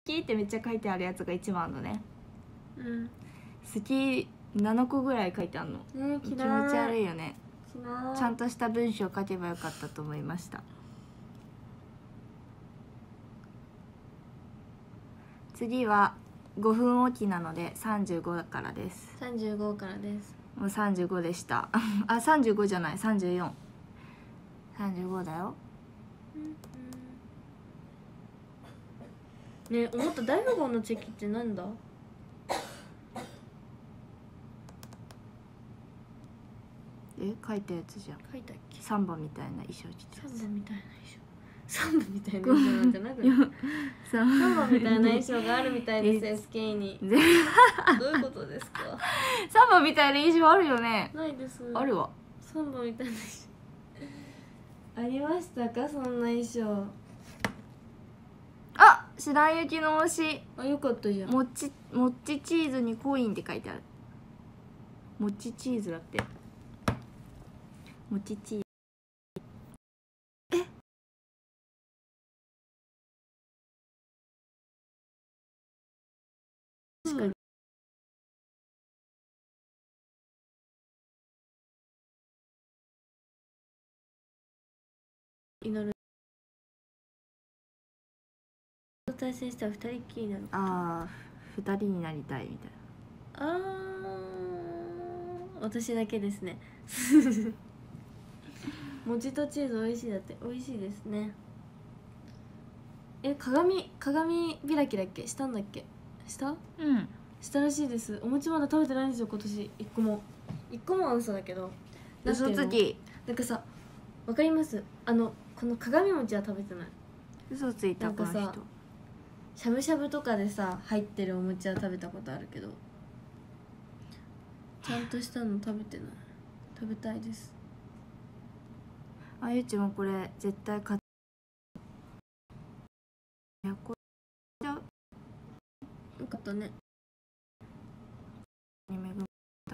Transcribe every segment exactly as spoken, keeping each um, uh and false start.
きってめっちゃ書いてあるやつがいちまんのね。 うん、 好きななこぐらい書いてあるの。 ね、 気持ち悪いよね。 嫌い。 ちゃんとした文章を書けばよかったと思いました。次はごふんおきなのでさんじゅうごからです。 さんじゅうごからです。 もうさんじゅうごでしたあ、さんじゅうごじゃない、さんじゅうよん。さんじゅうごだよ。 ねえ、思った。大富豪のチェキってなんだ。 え、書いたやつじゃん。 書いたっけ。 サンバみたいな衣装着てサンバみたいな衣装。サンバみたいな衣装なんじゃなくてササンバみたいな衣装があるみたいです。エスケー に。どういうことですか。 サンバみたいな衣装あるよね。 ないです。 あるわ。 サンバみたいな衣装ありましたか、そんな衣装。 あ、白雪の推し。 あ、よかったじゃん。 もちもちチーズにコインって書いてある。もちチーズだって。もちチーズ。え、確かに。 祈る。対戦したら二人っきりになる。 ああ、二人になりたいみたいあー、私だけですね餅とチーズ美味しいだって。美味しいですね。え、鏡鏡開きだっけ、したんだっけ。した？ な。うん。 したらしいです。お餅まだ食べてないんですよ、今年一個も。一個もは嘘だけど。 嘘つき。 なんかさ、わかります？あのこの鏡餅は食べてない。 嘘ついたこの人。 しゃぶしゃぶとかでさ入ってるお餅は食べたことあるけど、ちゃんとしたの食べてない。食べたいです。 あゆちもこれ絶対買っ。いや、これじゃよかったね。 に恵まれた。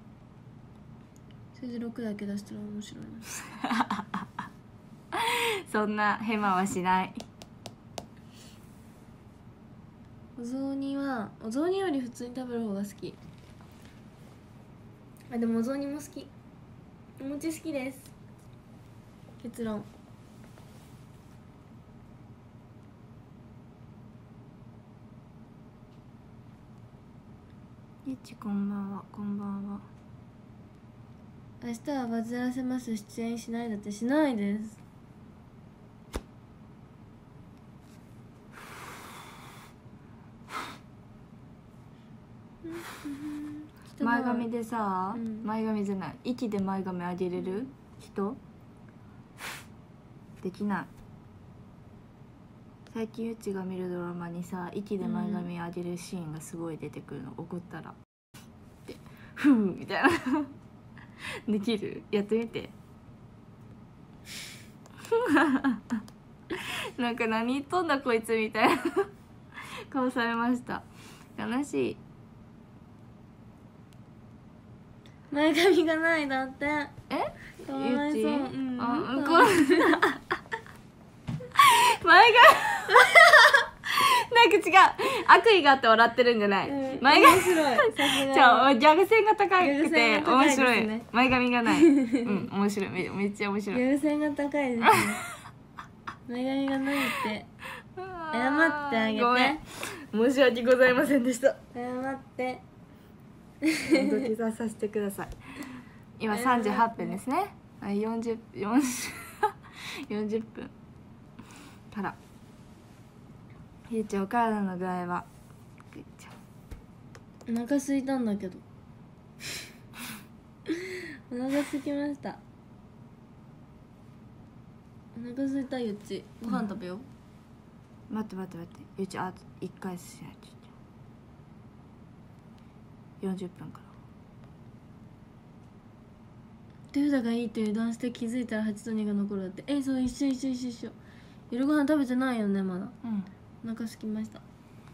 数字ろくだけ出したら面白いなそんなヘマはしない。 お雑煮はお雑煮より普通に食べる方が好き。あ、でもお雑煮も好き。お餅好きです。結論。 ゆちこんばんは。こんばんは。 明日はバズらせます。出演しないだって。しないです。 前髪でさ、 うん、 前髪じゃない、息で前髪上げれる人できない。最近うちが見るドラマにさ、息で前髪上げるシーンがすごい出てくるの。怒ったらってふうみたいなできる？やってみてなんか何言っとんだこいつみたいな顔されました。悲しい。 前髪がないだって。 え？ かわいそう。うん、 あ、うん、こ前髪なんか違う、悪意があって笑ってるんじゃない、うん、前髪面白い。さすが。じゃあギャグ線が高くて面白い。前髪がないうん面白い。 め, めっちゃ面白い。 ギャグ線が高いですね前髪がないって謝ってあげて。 ごめん、申し訳ございませんでした。 謝って土下座させてください。今さんじゅうはっぷんですね。よんじゅう、よんじゅう、よんじゅっぷんからゆうちゃんお体の具合は？ お腹空いたんだけどお腹空きました。お腹空いた。ゆっちご飯食べよう、 うん、待って待って待って、ゆうちゃんあといっかいしないと。よんじゅっぷんから手札がいいと油断して気づいたらはちとにが残るだって。え、そう、一緒一緒一緒一緒。夜ご飯食べてないよねまだ。うん、お腹空きました。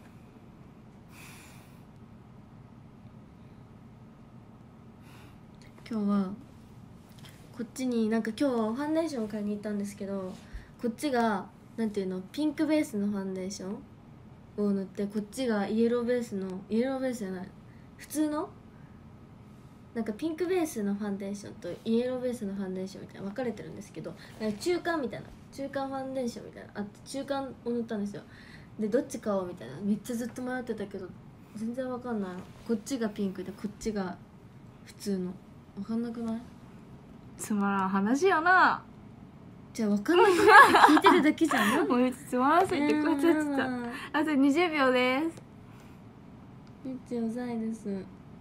今日はこっちになんか今日はファンデーションを買いに行ったんですけど、こっちがなんていうの、ピンクベースのファンデーションを塗って、こっちがイエローベースの、イエローベースじゃない、普通のなんかピンクベースのファンデーションとイエローベースのファンデーションみたいな分かれてるんですけど、中間みたいな、中間ファンデーションみたいなあって、中間を塗ったんですよ。でどっち買おうみたいな、めっちゃずっと迷ってたけど全然分かんない。こっちがピンクでこっちが普通の、分かんなくない？ つまらん話やな。 じゃあ分かんなくないって聞いてるだけじゃん。 もうつまらせてこうちゃってた。あとにじゅうびょうです。 めっちゃうざいです。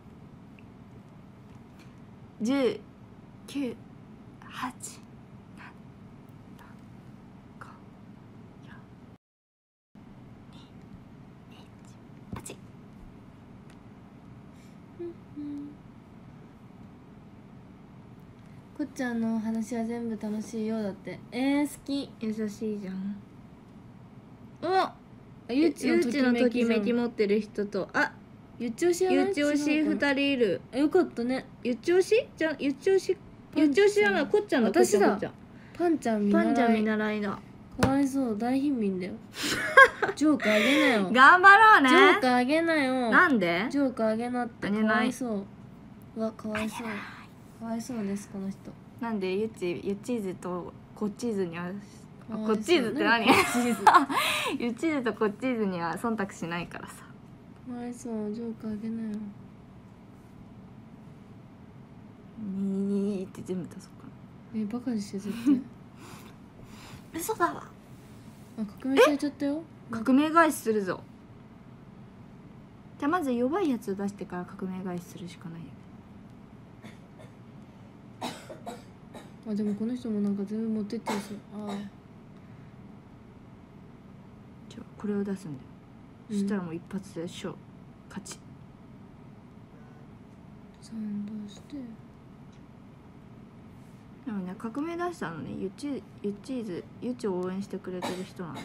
じゅう、きゅう、はち、なな、ご、よん、に、いち、はち。 こっちゃんの話は全部楽しいようだって。えー、好き。 優しいじゃん。 お、ゆっちのときめき持ってる人と、あ、 ゆっち推しやない？ ゆっち推しふたりいる。 よかったね。 ゆっち推しじゃ、ゆっち推し、ゆっち推しじゃない、こっちゃんだ。 私だ。 こっちゃんパンちゃん見習い。 パンちゃん見習いだ。 かわいそう、大貧民だよ。ジョークあげなよ。 頑張ろうね。 ジョークあげなよ。 なんでジョークあげなって。かあげないわいそう。うわ、かわいそう。かわいそうです、この人。 なんでゆっち、ゆっちーずとこっちーずには、 かわいそうこっちーずって何？ こっちーずゆっちーずとこっちーずには忖度しないからさ。 かわいそう、ジョークあげなよ。 にーって全部出そうかな。 え、バカにして絶対。 嘘だわ。 あ、革命されちゃったよ。 革命返しするぞ。じゃあまず弱いやつを出してから革命返しするしかないよ。 あ、でもこの人もなんか全部持ってってるし。ああ。 じゃあこれを出すんだよ、 うん、 そしたらもう一発で勝勝ち。 さん出して。 でもね、革命出したのね、ゆっちゆっちーず、ゆっちを応援してくれてる人なんだ。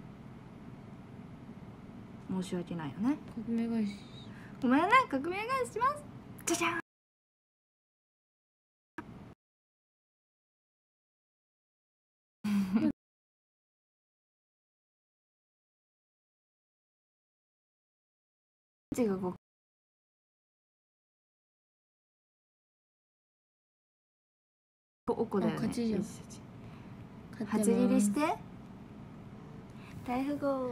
申し訳ないよね。 革命返し。 ごめんね、革命返しします。じゃじゃん。がこうおこだよね。 勝ちじゃん。 はち切りして大富豪。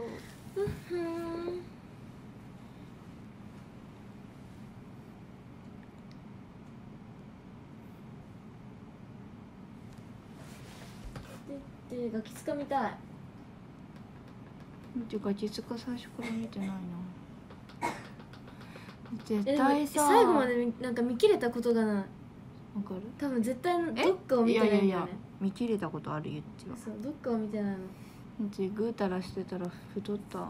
ででガキつかみたい。 てか実家最初から見てないな。絶え対さ、 最後までなんか見切れたことがない。 わかる？ 多分絶対どっかを見てないんだよね。 いやいやいや、見切れたことあるゆっちは。 そう、どっかを見てないの。 うちぐうたらしてたら太った。だ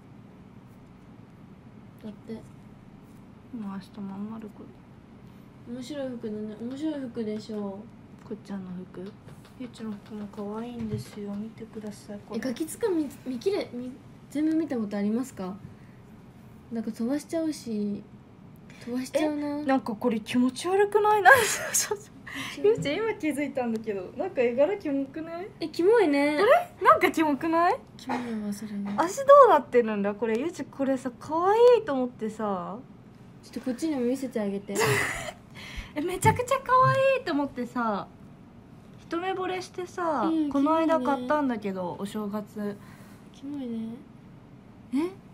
ってもう明日まんまるこれ。 面白い服だね。面白い服でしょ。 こっちゃんの服、ゆっちの服も可愛いんですよ。見てください。これえ、ガキつかみ見切れみ全部見たことありますか？なんか飛ばしちゃうし、飛ばしちゃうな。 なんかこれ気持ち悪くないな。ゆうち今気づいたんだけど、なんか絵柄キモくない？ え、キモいね。 あれ？なんかキモくない？ キモいわそれね。 足どうなってるんだこれ。ゆうちこれさ可愛いと思ってさ、 ちょっとこっちにも見せてあげて。 え、めちゃくちゃ可愛いと思ってさ、一目惚れしてさ、 うん、 この間キモいね。 買ったんだけどお正月。 キモいね。 え？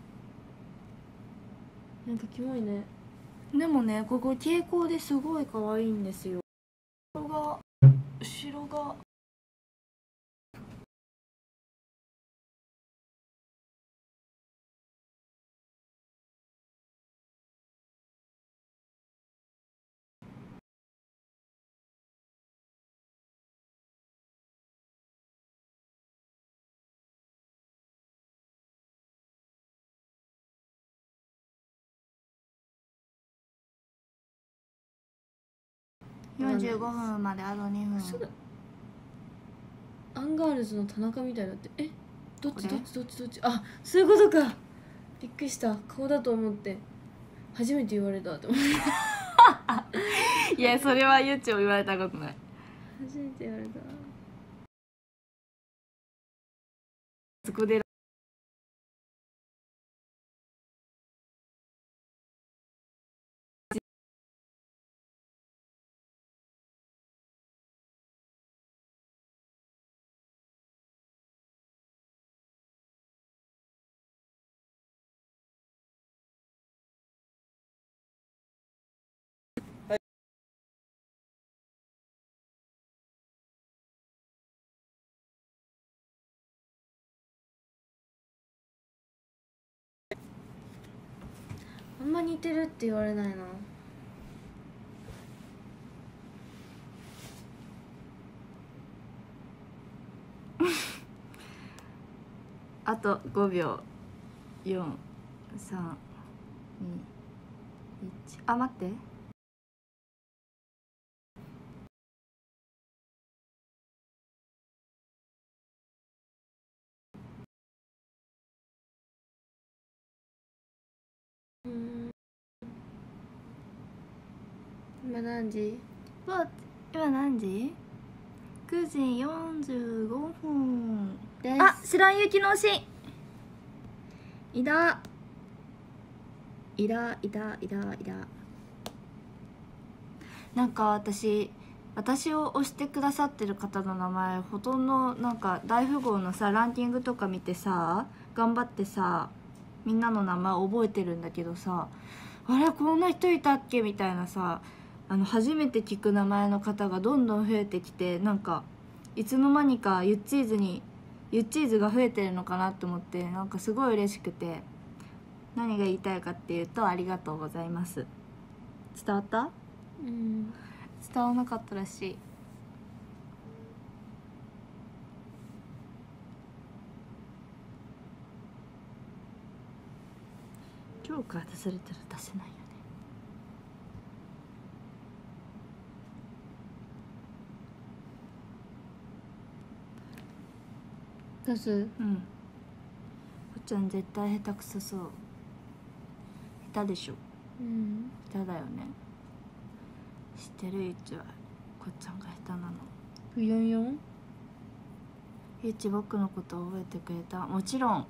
なんかキモいね。 でもね、ここ蛍光ですごい可愛いんですよ。後ろが後ろがよんじゅうごふんまであとにふん。 すぐアンガールズの田中みたいだって。え、どっちこれどっちどっちどっち。あ、そういうことか。びっくりした。顔だと思って初めて言われたって思って。 いや、それはゆっちも言われたことない。 初めて言われた。 そこでんま似てるって言われないな。 あとごびょう。よん、さん、に、いち。あ、待って。 うん、今何時？ わ、今何時？くじよんじゅうごふんです。 あ、白雪の推しいだいだいだいだいだ。なんか私私を推してくださってる方の名前ほとんどなんか大富豪のさランキングとか見てさ頑張ってさみんなの名前覚えてるんだけどさ、あれこんな人いたっけみたいなさ、あの初めて聞く名前の方がどんどん増えてきて、なんかいつの間にかユッチーズにユッチーズが増えてるのかなと思って、なんかすごい嬉しくて、何が言いたいかっていうとありがとうございます。伝わった？ うん、 伝わらなかったらしい。今日から出されたら出せないよね。 出す？ うん。こっちゃん絶対下手くそそう。下手でしょ。 うん、 下手だよね。知ってる？ゆっちはこっちゃんが下手なの。 よんよん？ ゆっち僕のこと覚えてくれた？もちろん。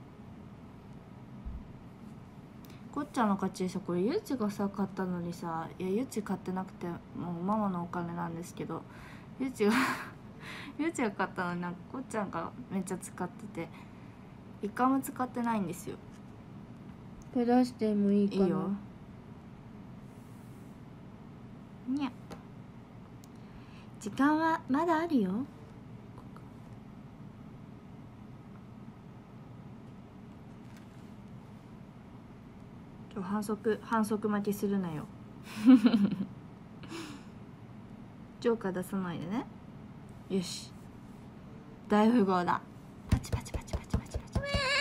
こっちゃんの勝ちさ、これゆっちがさ買ったのにさ、いやゆっち買ってなくてもうママのお金なんですけど、ゆっちがゆっちが買ったのになんかこっちゃんがめっちゃ使ってて一回も使ってないんですよ。 これ出してもいいかな？ いいよ。にゃ時間はまだあるよ。今日反則反則負けするなよジョーカー出さないでね。よし大富豪だ。パチパチパチパチパチパチ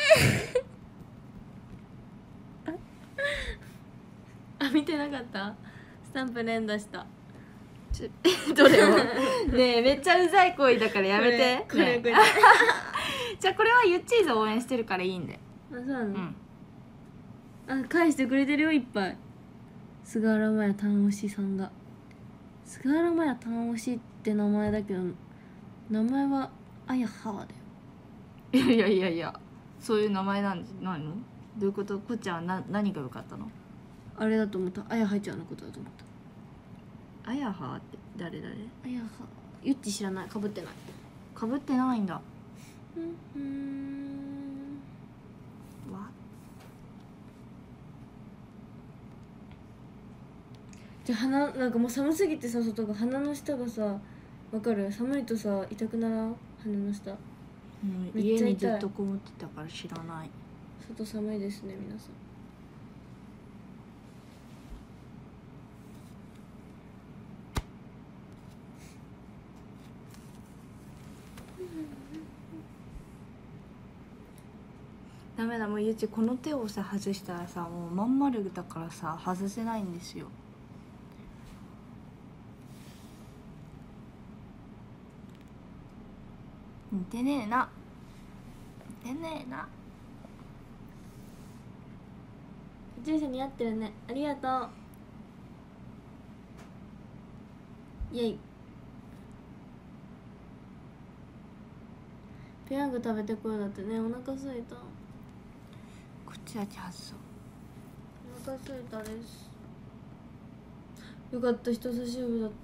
あ、見てなかった？スタンプ連打した。 ちょどれをねえめっちゃうざい行為だからやめて。 これこれこれ、 ねじゃあこれはユッチーズ応援してるからいいんで。 あ、そうなの？ うんあ、返してくれてるよ、いっぱい。菅原麻也単推しさんが。菅原麻也単推しって名前だけど名前はあやはだよ。 いやいやいやいや、そういう名前なんじゃないの？どういうこと？こっちゃんはな何が良かったの？ あれだと思った。あやはちゃんのことだと思っあやはって誰誰？ た。あやはゆっち知らない。かぶってない。 かぶってないんだ。 うん、うーん、 わじゃあ鼻なんかもう寒すぎてさ、外が鼻の下がさ、わかる？寒いとさ痛くならん？鼻の下。 うん、 めっちゃ痛い。 家にずっとこもってたから知らない。 外寒いですね皆さん。 ダメだ、もうゆうちこの手をさ外したらさもうまん丸だからさ外せないんですよ。似てねえな似てねえな。 住所似合ってるね。ありがとう。イエイ。ペヤング食べてこようだってね。お腹すいた。 こっちだけ外そう。 お腹すいたです。よかった、人差し指だった。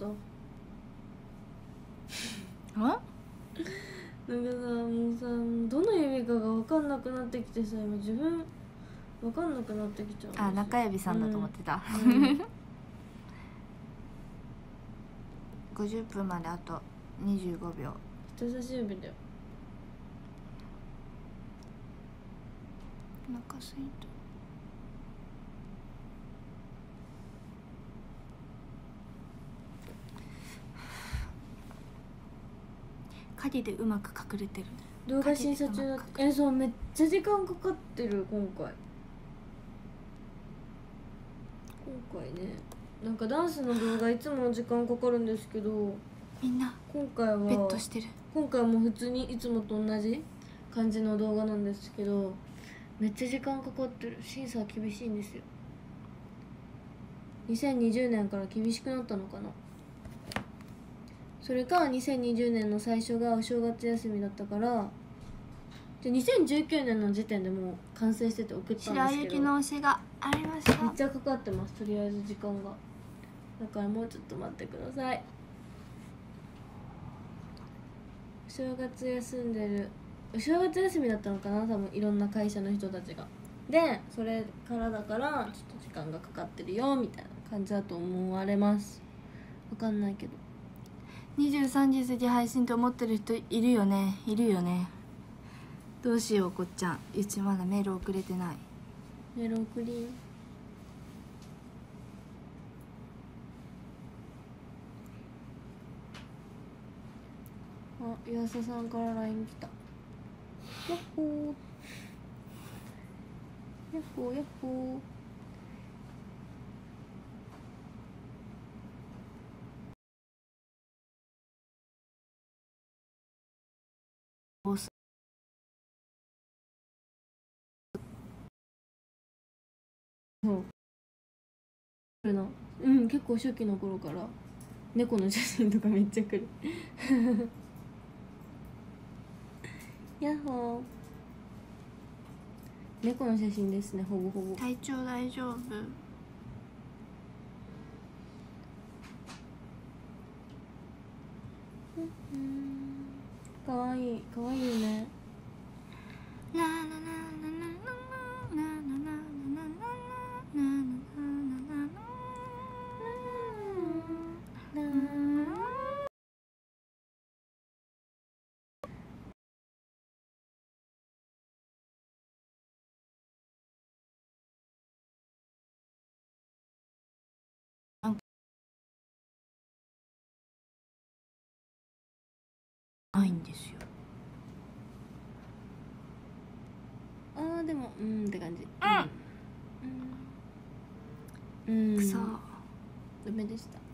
あなんかさ、もうさ、どの指かが分かんなくなってきてさ、今自分分かんなくなってきちゃう。 あ、中指さんだと思ってた、 うん、 ごじゅっぷんまであとにじゅうごびょう。 人差し指だよ。 お腹すいた。 影でうまく隠れてる。 動画審査中だってえそうめっちゃ時間かかってる今回今回ねなんかダンスの動画いつも時間かかるんですけどみんな今回はベッドしてる。 今回も普通にいつもと同じ感じの動画なんですけどめっちゃ時間かかってる。審査は厳しいんですよ。にせんにじゅうねんから厳しくなったのかな。それかにせんにじゅうねんの最初がお正月休みだったからじゃにせんじゅうきゅうねんの時点でもう完成してて送ったんですけど白雪の推しがありました。 めっちゃかかってます。とりあえず時間がだからもうちょっと待ってください。お正月休んでるお正月休みだったのかな多分いろんな会社の人たちがでそれからだからちょっと時間がかかってるよみたいな感じだと思われます。わかんないけどにじゅうさんじ過ぎ配信って思ってる人いるよねいるよね。どうしようこっちゃんうちまだメール送れてない。 メール送りあ、岩佐さんから ライン 来た。やっほーやっほーやっほーボスそう来るな。うん結構初期の頃から猫の写真とかめっちゃ来るやっほー猫の写真ですねほぼほぼ。 体調大丈夫？ かわいいかわいいよね。 なななななななななななななないんですよ。 あーでもうんって感じ。 うんうん、うん、 くそダメでした。